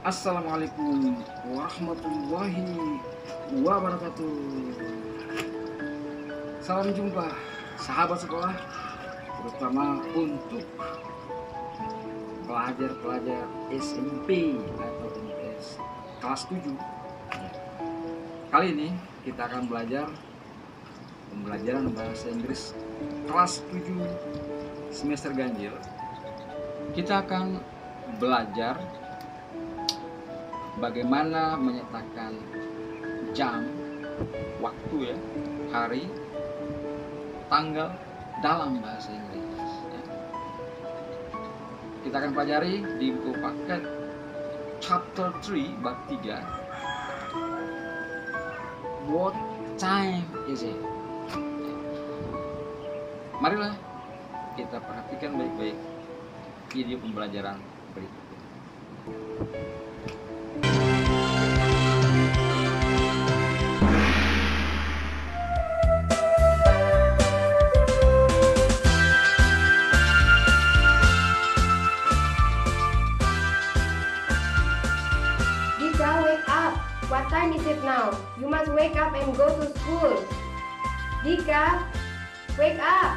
Assalamualaikum warahmatullahi wabarakatuh. Salam jumpa sahabat sekolah, terutama untuk pelajar-pelajar SMP atau MTS kelas 7. Kali ini kita akan belajar pembelajaran bahasa Inggris kelas 7 semester ganjil. Kita akan belajar bagaimana menyatakan jam, waktu ya, hari, tanggal dalam bahasa Inggris ya. Kita akan pelajari di buku paket chapter 3 bab 3. What time is it? Marilah kita perhatikan baik-baik video pembelajaran berikut. What time is it now? You must wake up and go to school. Dika, wake up.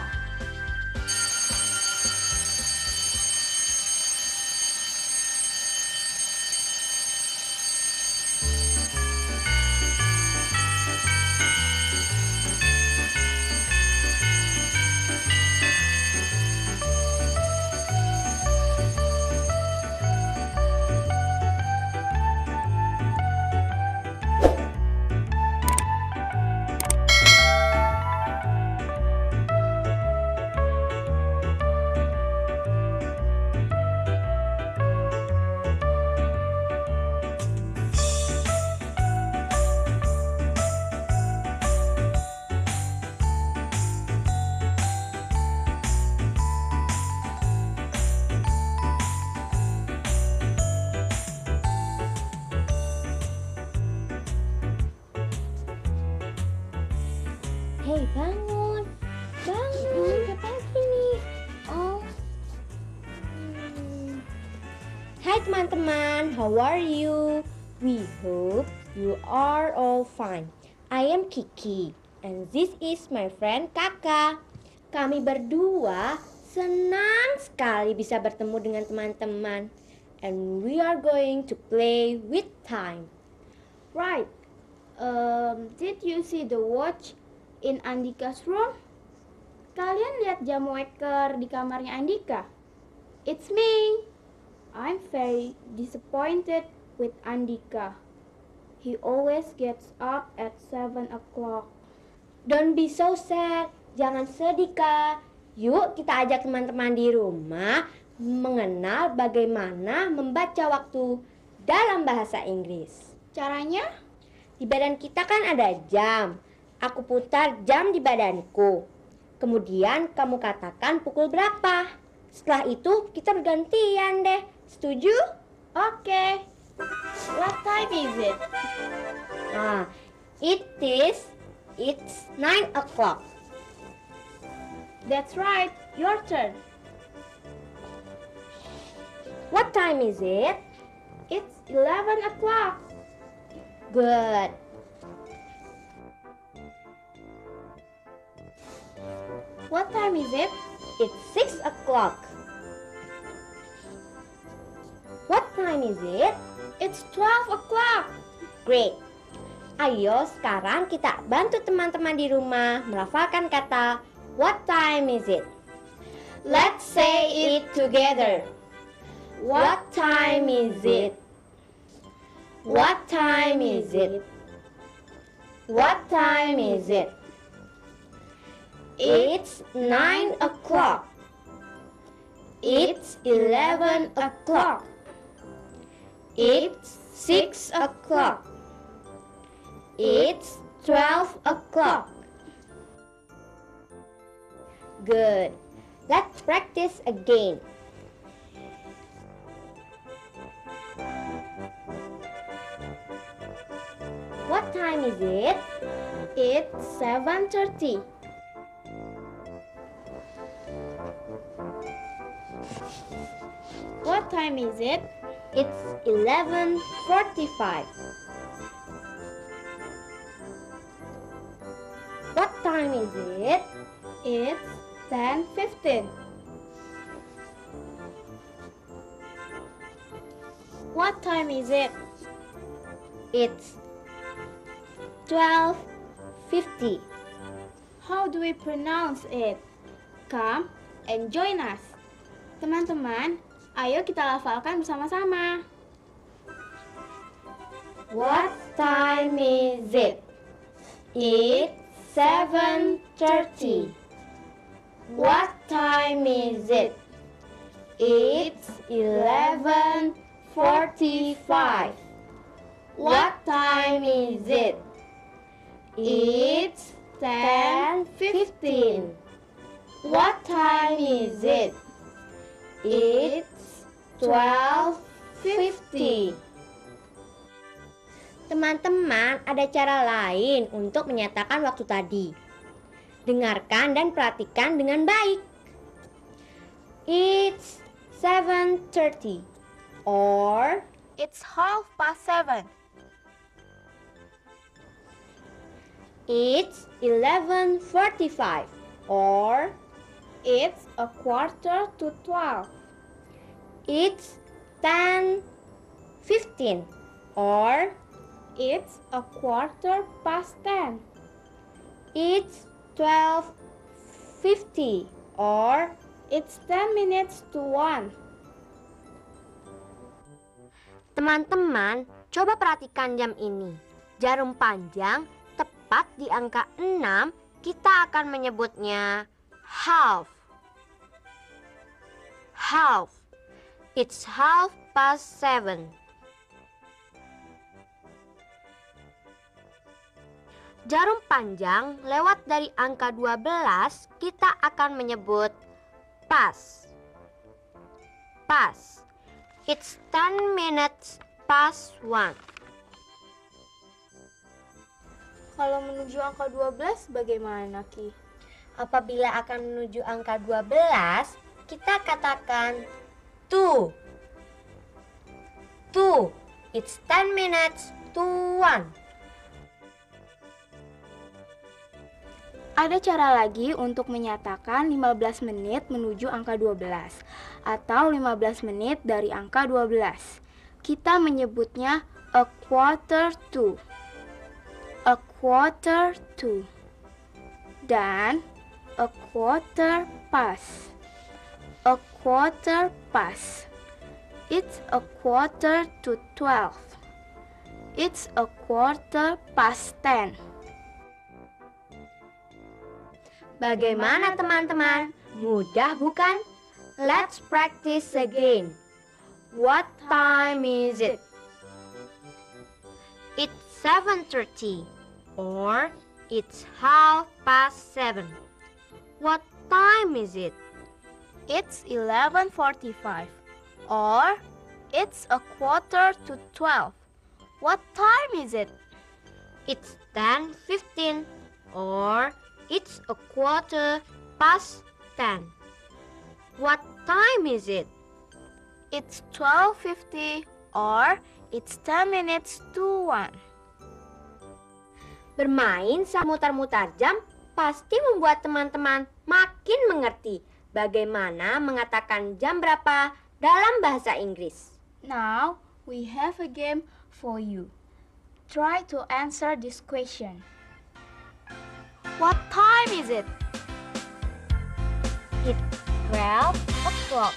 Hei, bangun, ngapain sini? Hai teman-teman, how are you? We hope you are all fine. I am Kiki, and this is my friend Kakak. Kami berdua senang sekali bisa bertemu dengan teman-teman, and we are going to play with time. Right. Did you see the watch in Andika's room? Kalian lihat jam waker di kamarnya Andika? It's me. I'm very disappointed with Andika. He always gets up at 7 o'clock. Don't be so sad. Jangan sedih, Kak. Yuk kita ajak teman-teman di rumah mengenal bagaimana membaca waktu dalam bahasa Inggris. Caranya? Di badan kita kan ada jam. Aku putar jam di badanku. Kemudian kamu katakan pukul berapa. Setelah itu kita bergantian deh. Setuju? Okay. What time is it? It's 9 o'clock. That's right. Your turn. What time is it? It's 11 o'clock. Good. What time is it? It's 6 o'clock. What time is it? It's 12 o'clock. Great. Ayo sekarang kita bantu teman-teman di rumah melafalkan kata what time is it. Let's say it together. What time is it? What time is it? What time is it? It's 9 o'clock. It's 11 o'clock. It's 6 o'clock. It's 12 o'clock. Good. Let's practice again. What time is it? It's 7:30. What time is it? It's 11:45. What time is it? It's 10:15. What time is it? It's 12:50. How do we pronounce it? Come and join us. Teman-teman, ayo kita lafalkan bersama-sama. What time is it? It's 7:30. What time is it? It's 11:45. What time is it? It's 10:15. What time is it? It's 12:50. Teman-teman, ada cara lain untuk menyatakan waktu tadi. Dengarkan dan perhatikan dengan baik. It's 7:30 or It's 7:30. it's 11:45 or It's 11:45. it's 10:15 or It's 10:15. it's 12:50 or It's 10 minutes to 1. Teman-teman, coba perhatikan jam ini. Jarum panjang tepat di angka 6, kita akan menyebutnya half. Half. It's 7:30. Jarum panjang lewat dari angka 12, kita akan menyebut pas. Pas. It's 10 minutes past 1. Kalau menuju angka 12 bagaimana, Ki? Apabila akan menuju angka 12, kita katakan 2. 2. It's 10 minutes to 1. Ada cara lagi untuk menyatakan 15 menit menuju angka 12 atau 15 menit dari angka 12. Kita menyebutnya a quarter to. A quarter to. Dan a quarter past. A quarter past. It's a quarter to 12. It's a quarter past 10. Bagaimana teman-teman? Mudah bukan? Let's practice again. What time is it? It's 7:30 or it's 7:30. What time is it? It's 11:45 or it's a quarter to 12. What time is it? It's 10:15 or it's a quarter past 10. What time is it? It's 12:50 or it's 10 minutes to 1. Bermain sambil mutar-mutar jam pasti membuat teman-teman makin mengerti bagaimana mengatakan jam berapa dalam bahasa Inggris. Now we have a game for you. Try to answer this question. What time is it? It's 12 o'clock.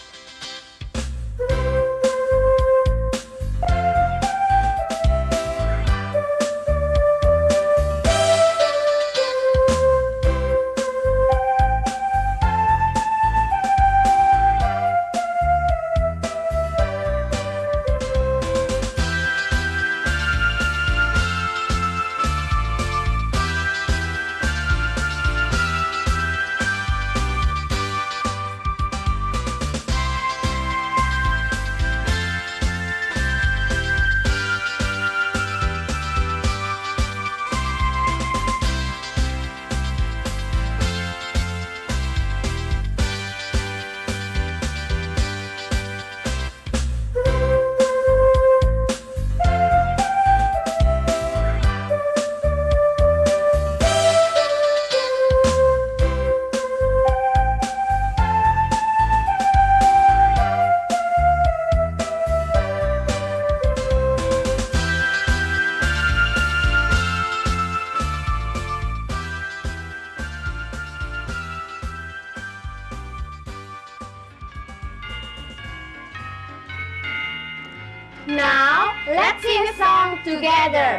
song together.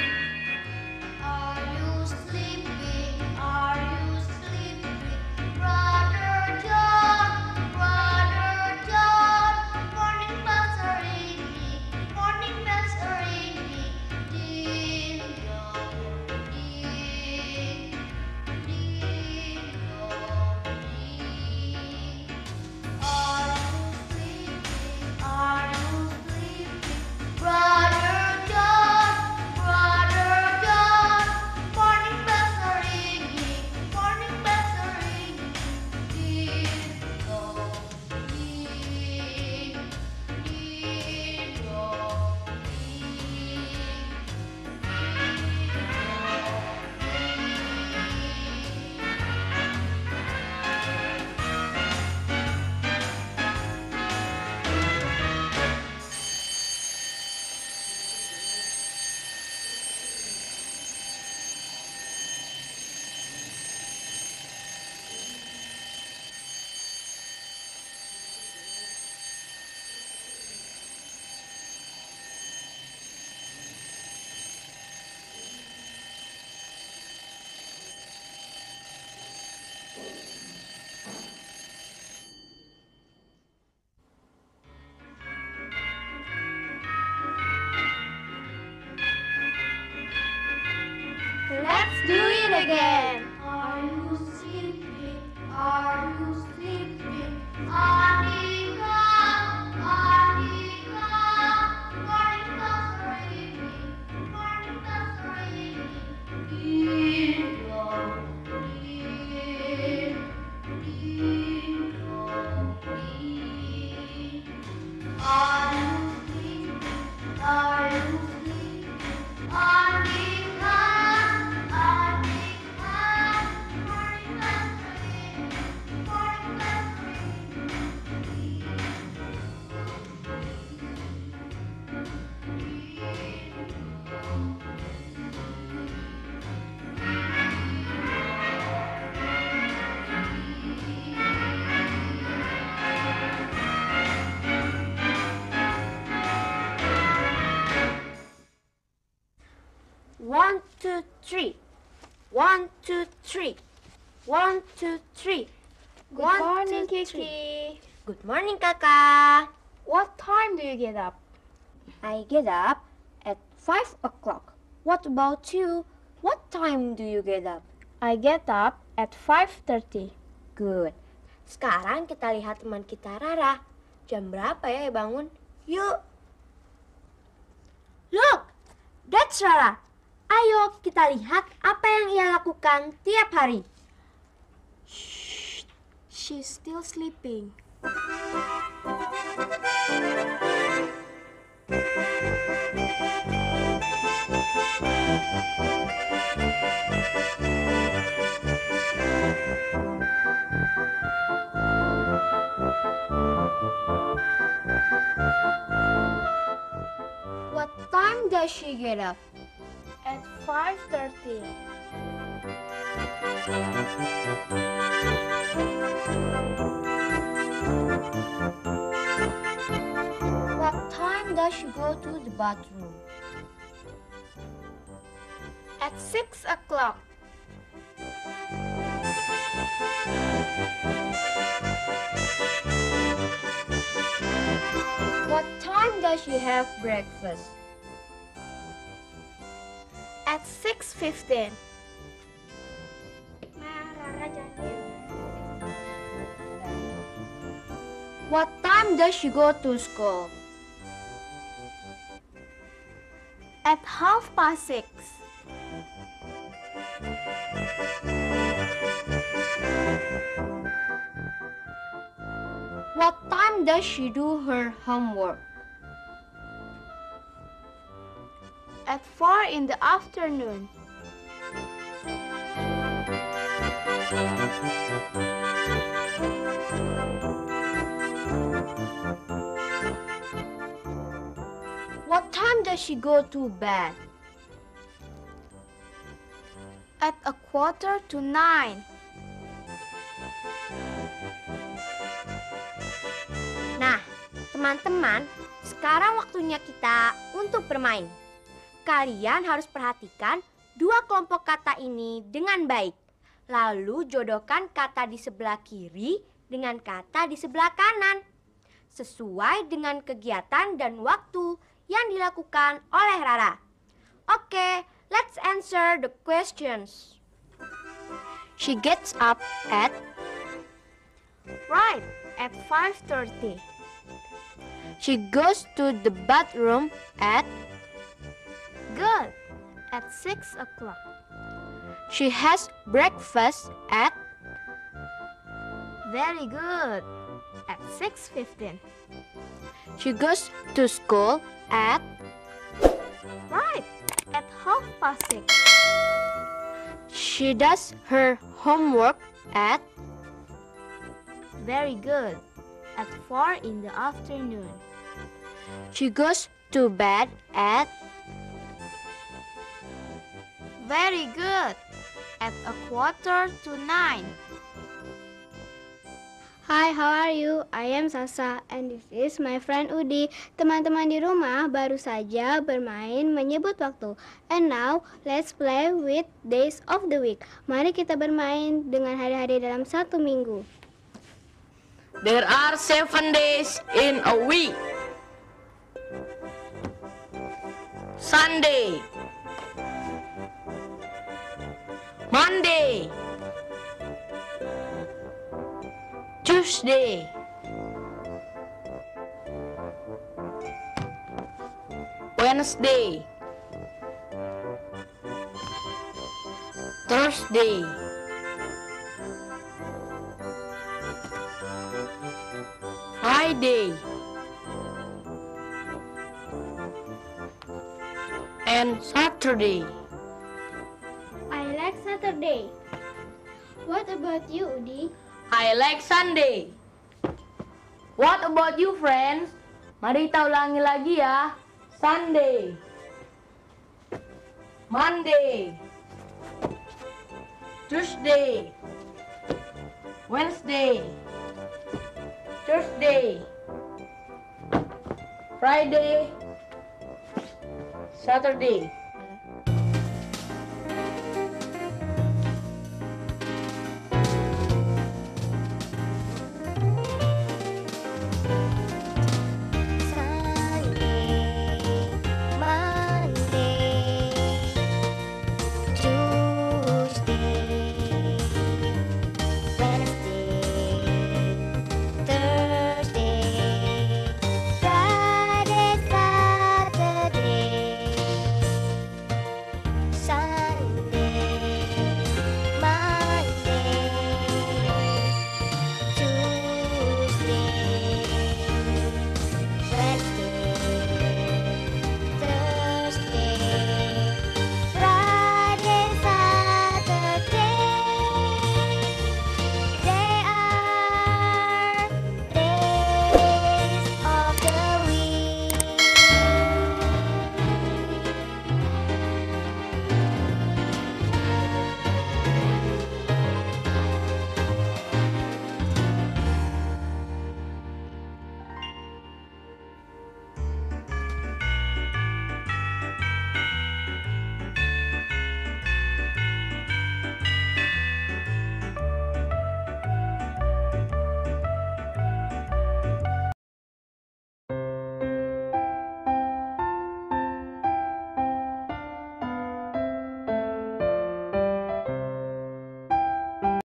Are you sleeping? Are you sleeping? Brother John, morning bells are ringing, morning bells are ringing. Ding dong, ding, ding dong, ding. Are you sleeping? Are you sleeping? Brother John, morning bells are ringing, morning bells are ringing. Ding dong, ding, ding dong, ding, Let's do it again. Are you sleeping? Are you sleeping? Anika, Anika, morning bells are ringing, morning bells are ringing. Ding dong, ding, ding dong, ding. Are you sleeping? Are you sleeping? Anika, Anika, morning bells are ringing, morning bells are One, two, three. 1, 2, 3. 1, 2, 3. Good 1, morning, 2, 3. Kiki. Good morning, Kakak. What time do you get up? I get up at 5 o'clock. What about you? What time do you get up? I get up at 5:30. Good. Sekarang kita lihat teman kita Rara. Jam berapa ya bangun? Yuk. Look, that's Rara. Ayo kita lihat apa yang ia lakukan tiap hari. Shh, she's still sleeping. What time does she get up? At 5:30. What time does she go to the bathroom? At 6 o'clock. What time does she have breakfast? At 6:15. What time does she go to school? At 6:30. What time does she do her homework? At 4 in the afternoon. What time does she go to bed? At 8:45. Nah, teman-teman, Sekarang waktunya kita untuk bermain. Kalian harus perhatikan dua kelompok kata ini dengan baik. Lalu jodohkan kata di sebelah kiri dengan kata di sebelah kanan. Sesuai dengan kegiatan dan waktu yang dilakukan oleh Rara. Oke, let's answer the questions. She gets up at right at 5:30. She goes to the bathroom at good at 6 o'clock. She has breakfast at very good at 6:15. She goes to school at right at 6:30. She does her homework at very good at 4 in the afternoon. She goes to bed at very good at 8:45. Hi, how are you? I am Sasa and this is my friend Udi. Teman-teman di rumah baru saja bermain menyebut waktu. And now, let's play with days of the week. Mari kita bermain dengan hari-hari dalam satu minggu. There are 7 days in a week. Sunday, Monday, Tuesday, Wednesday, Thursday, Friday, and Saturday. I like Saturday. What about you, Udi? I like Sunday. What about you, friends? Mari kita ulangi lagi ya. Sunday, Monday, Tuesday, Wednesday, Thursday, Friday, Saturday.